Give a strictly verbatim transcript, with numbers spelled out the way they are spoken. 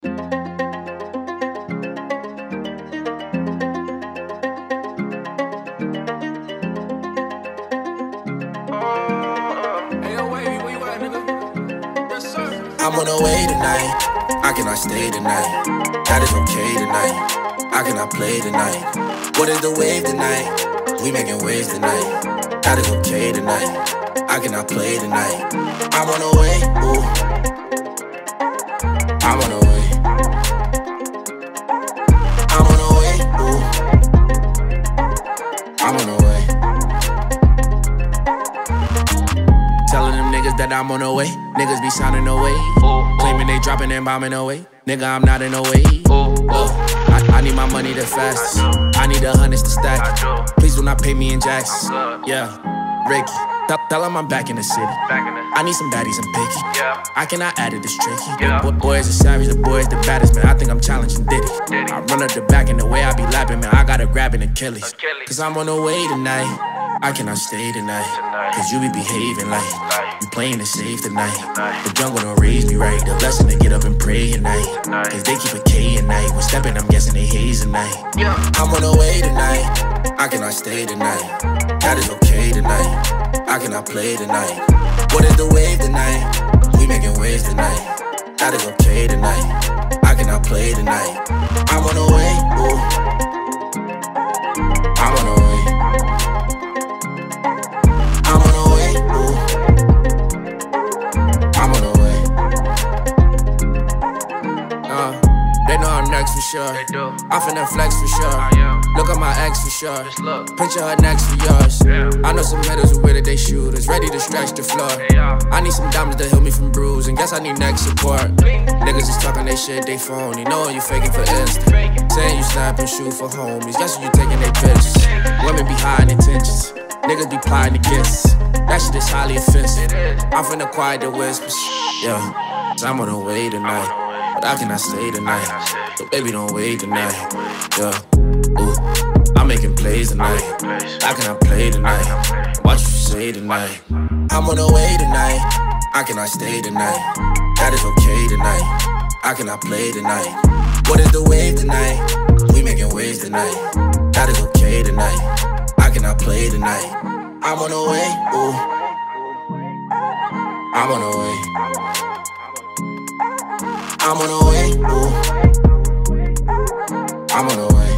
I'm on the way tonight, I cannot stay tonight. That is okay tonight, I cannot play tonight. What is the wave tonight? We making waves tonight. That is okay tonight, I cannot play tonight. I'm on the way, ooh. I'm on the way. I'm on the way, ooh. I'm on the way. Telling them niggas that I'm on the way. Niggas be sounding away, ooh, claiming they dropping and bombing away. Nigga, I'm not in no way. Ooh, uh, I, I need my money the fastest. I, I need the hundreds to stack. Please do not pay me in jacks. Yeah, Ricky, tell, tell him I'm back in the city. Back in the I need some baddies and picky. Yeah, I cannot add it, it's tricky. Yeah. Boy, boy is a savage, the boy is the baddest, man. I think I'm challenging Diddy. Diddy. I run up the back and the way I be lapping, man. I gotta grab an Achilles. Achilles. Cause I'm on the way tonight. I cannot stay tonight. tonight. Cause you be behaving like you playing it safe tonight. tonight. The jungle don't raise me right. The lesson to get up and pray at night. tonight. Cause they keep a K at night. When stepping, I'm guessing they haze at night. Yeah. I'm on the way tonight. I cannot stay tonight. That is okay tonight. I cannot play tonight. What is the wave tonight? We making waves tonight. That is okay tonight. I cannot play tonight. I'm on the way, ooh. I'm on the way. I'm on the way, ooh. I'm on the way. Uh, they know I'm next for sure. They do. I'm finna flex for sure. I am. Look at my ex for sure. Picture her next for yours. Yeah. I know some hitters who with it, they shooters, ready to stretch the floor. Yeah. I need some diamonds to heal me from bruising. Guess I need neck support. Niggas just talking they shit, they phony. Knowing you faking for Insta. Saying you snap and shoot for homies. Guessing you taking they pictures. Women be hiding intentions. Niggas be plotting to kiss. That shit is highly offensive. I'm finna quiet the whispers. Yeah, so I'm on the way tonight, but I cannot stay tonight. So baby, don't wait tonight. Yeah, ooh, I'm making plays tonight. I cannot play tonight. Watch what you say tonight. I'm on the way tonight. I cannot stay tonight. That is okay tonight. I cannot play tonight. What is the wave tonight? We making waves tonight. That is okay tonight. I cannot play tonight. I'm on the way, ooh. I'm on the way. I'm on the way, ooh. I'm on the way.